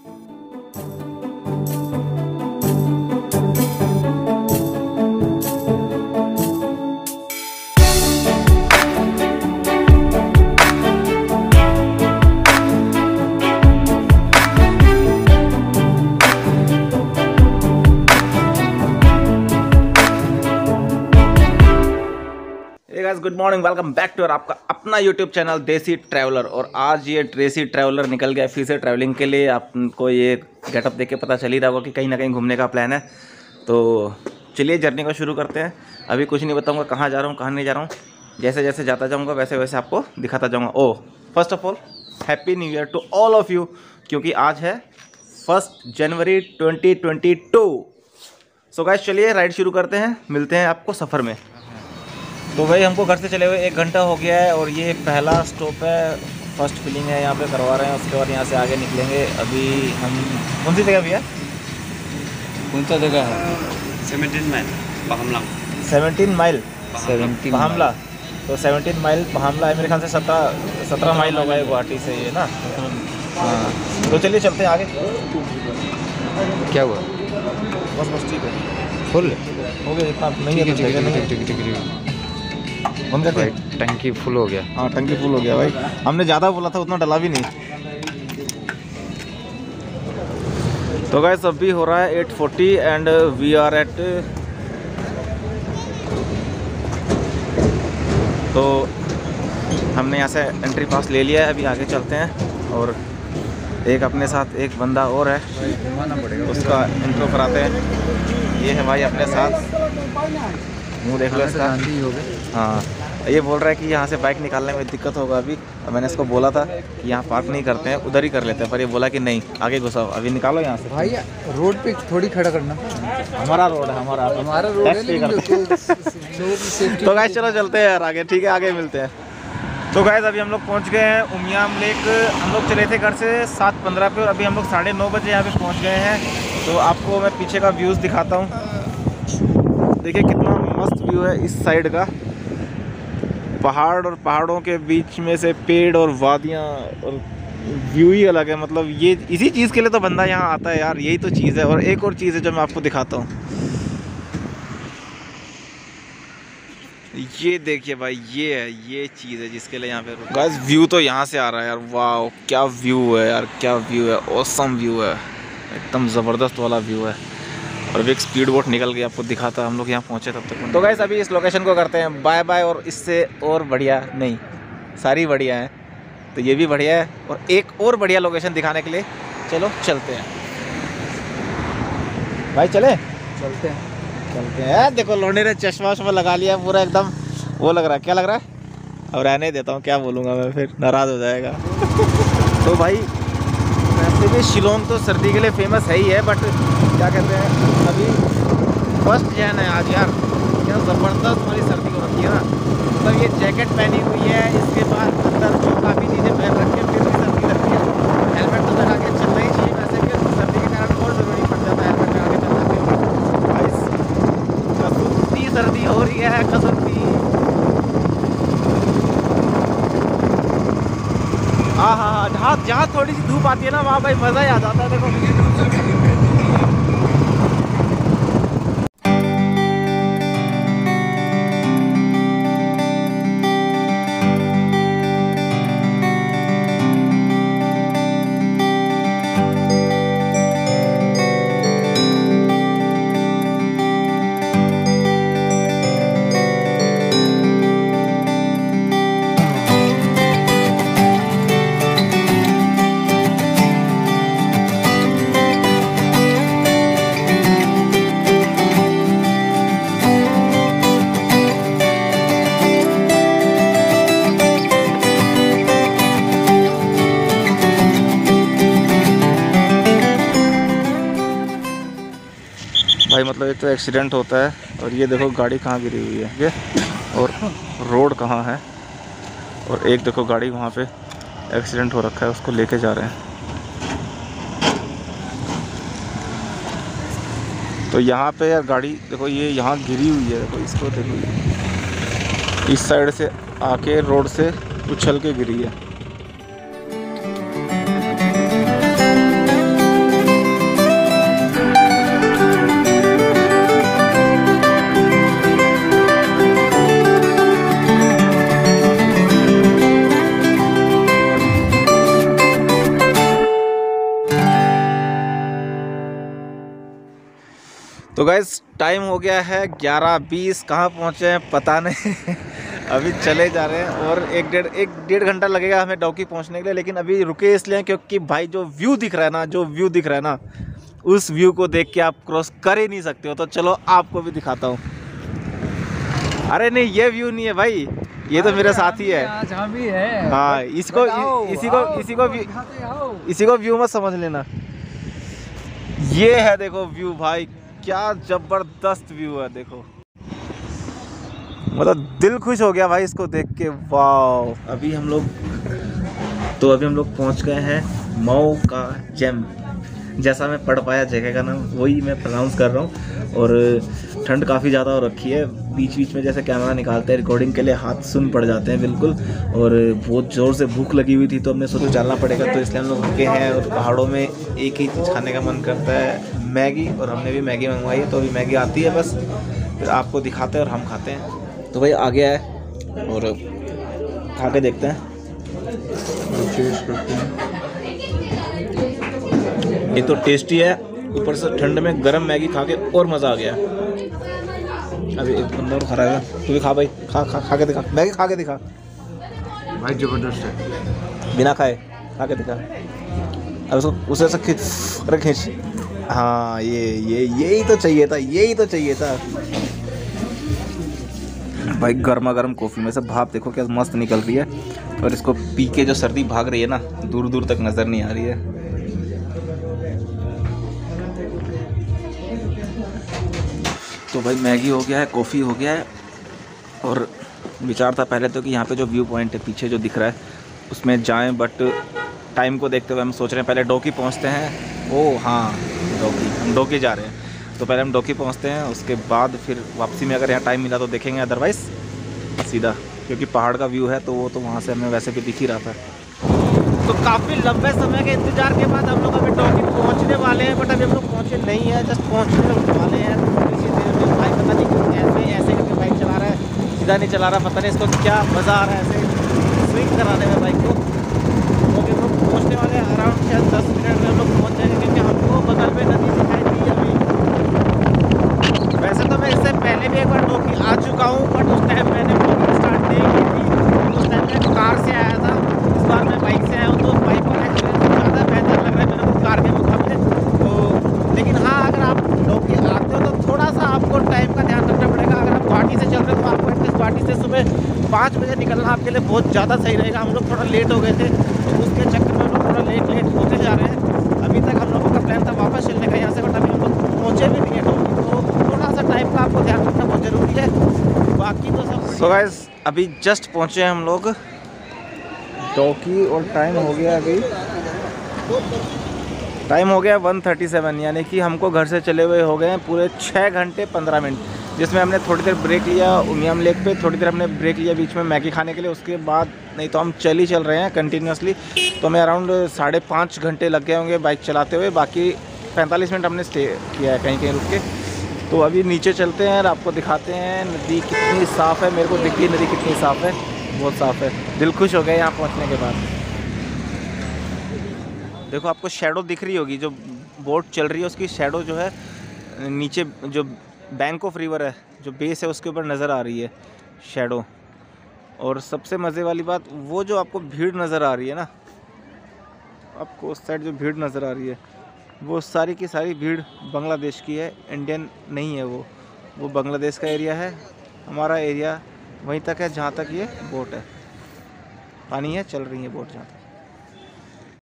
Good morning, welcome back to आपका अपना YouTube channel देसी ट्रैवलर। और आज ये देसी ट्रैवलर निकल गया फिर से ट्रैवलिंग के लिए। आपको ये गेटअप देख के पता चल ही रहा होगा कि कहीं ना कहीं घूमने का प्लान है। तो चलिए जर्नी को शुरू करते हैं। अभी कुछ नहीं बताऊंगा कहाँ जा रहा हूँ कहाँ नहीं जा रहा हूँ, जैसे जैसे जाता जाऊँगा वैसे वैसे आपको दिखाता जाऊँगा। Oh, first of all happy new year to all of you, क्योंकि आज है 1 जनवरी 2022। सो गाइस चलिए राइड शुरू करते हैं, मिलते हैं आपको सफ़र में। तो भाई हमको घर से चले हुए 1 घंटा हो गया है और ये पहला स्टॉप है, फर्स्ट फिलिंग है यहाँ पे करवा रहे हैं। उसके बाद यहाँ से आगे निकलेंगे। अभी हम कौन सी जगह भैया? कौन सा जगह है? 17 माइल पहामला। 17 माइल पहामला। तो 17 माइल पहामला है, मेरे ख्याल से 17 माइल होगा ये गुवाहाटी से, ये ना। हाँ तो चलिए चलते हैं आगे। क्या हुआ? बस ठीक है, फुल हो गया इतना नहीं है। ठीक बंद करते, टंकी फुल हो गया। हाँ टंकी फुल हो गया भाई, हमने ज़्यादा बोला था, उतना डला भी नहीं। तो गाइस अभी हो रहा है 8:40 एंड वी आर एट, तो हमने यहाँ से एंट्री पास ले लिया है। अभी आगे चलते हैं और एक अपने साथ एक बंदा और है, उसका इंट्रो कराते हैं। ये है भाई अपने साथ, मुँह देख लो इसका। हाँ ये बोल रहा है कि यहाँ से बाइक निकालने में दिक्कत होगा अभी। मैंने इसको बोला था कि यहाँ पार्क नहीं करते हैं, उधर ही कर लेते हैं, पर ये बोला कि नहीं आगे घुसाओ, अभी निकालो यहाँ से। भाई रोड पे थोड़ी खड़ा करना, हमारा रोड है, हमारा रोड है। तो गाइस चलो चलते हैं यार आगे, ठीक है आगे मिलते हैं। तो गाइस अभी हम लोग पहुँच गए हैं उमियाम लेक। हम लोग चले थे घर से 7:15 पे और अभी हम लोग 9:30 बजे यहाँ पे पहुँच गए हैं। तो आपको मैं पीछे का व्यूज़ दिखाता हूँ, देखिए कितना मस्त व्यू है इस साइड का। पहाड़ और पहाड़ों के बीच में से पेड़ और वादियाँ, और व्यू ही अलग है। मतलब ये इसी चीज़ के लिए तो बंदा यहाँ आता है यार, यही तो चीज़ है। और एक और चीज़ है जो मैं आपको दिखाता हूँ, ये देखिए भाई, ये चीज़ है जिसके लिए यहाँ पे गाइस व्यू तो यहाँ से आ रहा है यार। वाह क्या व्यू है यार, क्या व्यू है, ऑसम व्यू है, एकदम ज़बरदस्त वाला व्यू है। और अभी एक स्पीड बोट निकल गई, आपको दिखाता है। हम लोग यहाँ पहुँचे तब तक। तो गाइस अभी इस लोकेशन को करते हैं बाय बाय, और इससे और बढ़िया नहीं, सारी बढ़िया है, तो ये भी बढ़िया है। और एक और बढ़िया लोकेशन दिखाने के लिए चलो चलते हैं भाई, चले चलते हैं। देखो लोने ने चश्मा वश्मा लगा लिया पूरा, एकदम वो लग रहा है। क्या लग रहा है? अब रहने देता हूँ, क्या बोलूँगा मैं, फिर नाराज़ हो जाएगा। तो भाई वैसे भी शिलोंग तो सर्दी के लिए फेमस है ही है, बट क्या कहते हैं अभी 1 जन है आज यार, क्या ज़बरदस्त वाली सर्दी हो रखी है ना। मतलब ये जैकेट पहनी हुई है, इसके बाद अंदर जो काफ़ी चीज़ें पहन रखी है, फिर भी सर्दी लगती है। हेलमेट तो लगा के चलना ही चाहिए वैसे, कि सर्दी के कारण और ज़रूरी पड़ जाता है हेलमेट लगा के चलना। कसुत्ती सर्दी हो रही है, कसुत्ती। हाँ, जहाँ थोड़ी सी धूप आती है ना वहाँ भाई मज़ा ही आ जाता है। देखो भाई, मतलब एक तो एक्सीडेंट होता है, और ये देखो गाड़ी कहाँ गिरी हुई है ये, और रोड कहाँ है, और एक देखो गाड़ी वहाँ पे एक्सीडेंट हो रखा है, उसको लेके जा रहे हैं। तो यहाँ पे यार गाड़ी देखो, ये यहाँ गिरी हुई है, देखो इसको देखो, इस साइड से आके रोड से उछल के गिरी है। तो गाइस टाइम हो गया है 11:20। कहाँ पहुँचे हैं पता नहीं। अभी चले जा रहे हैं और एक डेढ़ घंटा लगेगा हमें डॉकी पहुँचने के लिए। लेकिन अभी रुके इसलिए क्योंकि भाई जो व्यू दिख रहा है ना, उस व्यू को देख के आप क्रॉस कर ही नहीं सकते हो। तो चलो आपको भी दिखाता हूँ। अरे नहीं, ये व्यू नहीं है भाई, ये तो मेरे साथ ही है। हाँ, इसी को व्यू मत समझ लेना। ये है देखो व्यू भाई, क्या जबरदस्त व्यू है देखो। मतलब दिल खुश हो गया भाई इसको देख के। वाह। अभी हम लोग पहुंच गए हैं मऊ का जेम। जैसा मैं पढ़ पाया जगह का नाम वही मैं प्रोनाउंस कर रहा हूँ। और ठंड काफ़ी ज़्यादा हो रखी है। बीच बीच में जैसे कैमरा निकालते हैं रिकॉर्डिंग के लिए हाथ सुन पड़ जाते हैं बिल्कुल। और बहुत ज़ोर से भूख लगी हुई थी तो हमने सोचा चलना पड़ेगा, तो इसलिए हम लोग रुके हैं। और पहाड़ों में एक ही चीज़ खाने का मन करता है, मैगी। और हमने भी मैगी मंगवाई है, तो अभी मैगी आती है बस, फिर आपको दिखाते हैं और हम खाते हैं। तो भाई आ गया है और खा के देखते हैं। ये तो टेस्टी है, ऊपर से ठंड में गरम मैगी खा के और मज़ा आ गया। अभी एक बंदा और खा रहा है, तू भी खा भाई, खा के दिखा, मैगी खा के दिखा भाई, जबरदस्त है। बिना खाए खा के दिखा। अब उसको उसे से खींच। हाँ, यही तो चाहिए था भाई। गर्मा गर्म कॉफ़ी में से भाप देखो क्या मस्त निकल रही है। और इसको पी के जो सर्दी भाग रही है ना, दूर दूर तक नज़र नहीं आ रही है। तो भाई मैगी हो गया है, कॉफ़ी हो गया है। और विचार था पहले तो कि यहाँ पे जो व्यू पॉइंट है पीछे जो दिख रहा है उसमें जाएं, बट टाइम को देखते हुए हम सोच रहे हैं पहले डॉकी पहुँचते हैं। ओह हाँ, हम डॉकी जा रहे हैं, तो पहले हम डॉकी पहुँचते हैं, उसके बाद फिर वापसी में अगर यहाँ टाइम मिला तो देखेंगे, अदरवाइज़ सीधा, क्योंकि पहाड़ का व्यू है तो वो तो वहाँ से हमें वैसे भी दिख ही रहा था। तो काफ़ी लंबे समय के इंतज़ार के बाद हम लोग अभी डॉकी पहुँचने वाले हैं, बट अभी हम लोग पहुँचे नहीं हैं, जस्ट पहुँचने वाले हैं। भाई पता नहीं क्यों ऐसे करके बाइक चला रहा है, सीधा नहीं चला रहा, पता नहीं इसको क्या मज़ा आ रहा है ऐसे स्विंग कराने में बाइक को। तो अभी हम लोग पहुँचने वाले हैं, अराउंड शायद 10 मिनट में हम लोग पहुँच जाएंगे, क्योंकि हमको बगल में नदी दिखाई दी अभी। वैसे तो मैं इससे पहले भी एक बार डॉकी आ चुका हूँ, बट उस टाइम मैंने ब्लॉगिंग स्टार्ट नहीं की थी। उस टाइम मैं कार से आया था, इस बार मैं बाइक से आया हूँ, तो बाइक का एक्सपीरियंस ज़्यादा बेहतर लग रहा है मेरे को कार के मुकाबले। तो लेकिन हाँ, अगर आप डॉकी आते हो तो थोड़ा सा आपको टाइम का ध्यान रखना पड़ेगा। अगर आप गुवाहाटी से चल रहे हो तो आपको एटलीस्ट गुवाहाटी से सुबह 5 बजे निकलना आपके लिए बहुत ज़्यादा सही रहेगा। हम लोग थोड़ा लेट हो गए थे, तो उसके चक्कर में हम लोग थोड़ा लेट होते जा रहे हैं। अभी तक हम लोगों का प्लान था वापस चलने का यहाँ से, बट अभी हम लोग पहुँचे भी नहीं है डॉकी, तो थोड़ा सा टाइम का आपको ध्यान रखना बहुत ज़रूरी है। बाकी तो सब सो गाइस अभी जस्ट पहुँचे हैं हम लोग डॉकी, और टाइम हो गया 1:37, यानी कि हमको घर से चले हुए हो गए हैं पूरे 6 घंटे 15 मिनट, जिसमें हमने थोड़ी देर ब्रेक लिया उमियम लेक पे, थोड़ी देर हमने ब्रेक लिया बीच में मैगी खाने के लिए, उसके बाद नहीं तो हम चल रहे हैं कंटिन्यूसली। तो हमें अराउंड 5.5 घंटे लग गए होंगे बाइक चलाते हुए। बाकी 45 मिनट हमने स्टे किया है कहीं रुक के। तो अभी नीचे चलते हैं और आपको दिखाते हैं नदी कितनी साफ़ है। मेरे को दिखती है नदी कितनी साफ़ है, बहुत साफ़ है। दिल खुश हो गया यहाँ पहुँचने के बाद। देखो आपको शैडो दिख रही होगी, जो बोट चल रही है उसकी शैडो जो है नीचे, जो बैंक ऑफ रिवर है जो बेस है उसके ऊपर नज़र आ रही है शैडो। और सबसे मज़े वाली बात, वो जो आपको भीड़ नज़र आ रही है ना, आपको उस साइड जो भीड़ नज़र आ रही है वो सारी की सारी भीड़ बांग्लादेश की है, इंडियन नहीं है। वो बांग्लादेश का एरिया है। हमारा एरिया वहीं तक है जहाँ तक ये बोट है, पानी है, चल रही है बोट जहाँ तक।